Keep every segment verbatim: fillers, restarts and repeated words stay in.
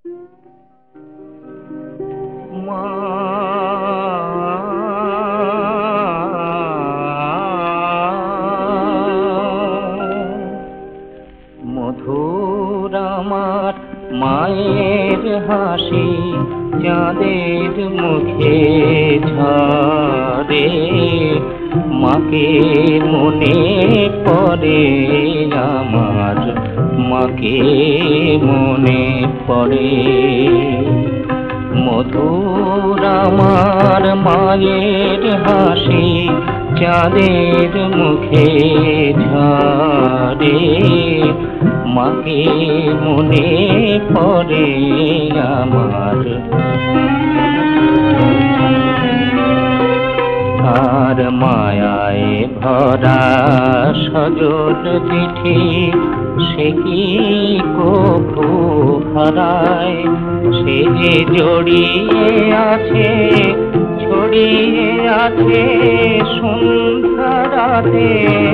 মা মধুর আমার মায়ের হাসি চাঁদের মুখে ঝরে, মাকে মনে পড়ে আমার, মাকে মনে পড়ে। মধুর আমার মায়ের হাসি চাঁদের মুখে ঝরে, মাকে মনে পড়ে আমার। আর মায়ায় ভরা সজল চিঠি সে কি কভু হারায়, সে যে জড়িয়ে আছে ছড়িয়ে আছে সন্ধ্যা রাতে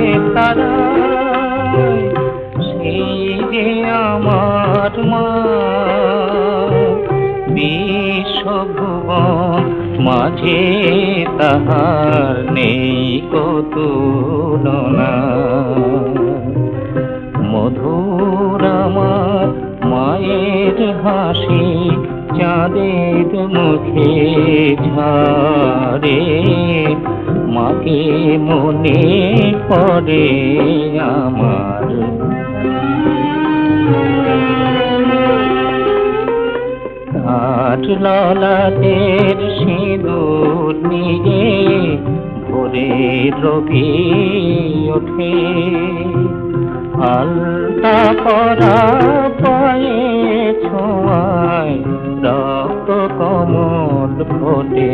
তারায়, সেই যে আমার মা বিশ্বভুবন মাঝে তাহার নেই কো তুলনা। মধুর আমার মায়ের হাসি চাঁদের মুখে ঝরে, মাকে মনে পড়ে আমার। তার ললাটের সিঁদুর নিয়ে ভোরে রবি ওঠে, আলতা পরা পায়ে ছোঁয়ায় রক্ত কমল ফোটে।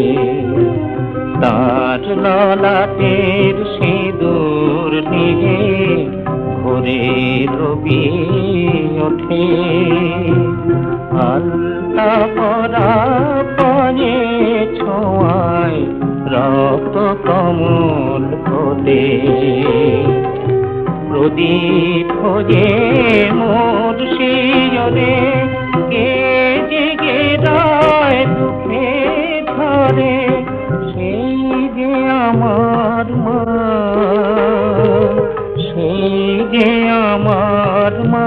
তার ললাটের সিঁদুর নিয়ে ভোরে রবি ওঠে, আলতা পরা পায়ে ছোঁয়ায় রক্ত কমল ফোটে। প্রদীপ হয়ে মোর শিয়রে কে জেগে রয় দুঃখে ধরে, সেই যে আমার মা, সেই যে আমার মা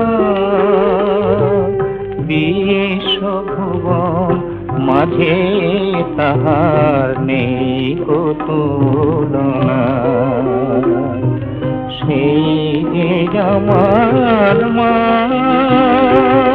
বিশ্বভুবন মাঝে তাহার নেই কো তুলনা। সেই যে আমার মা।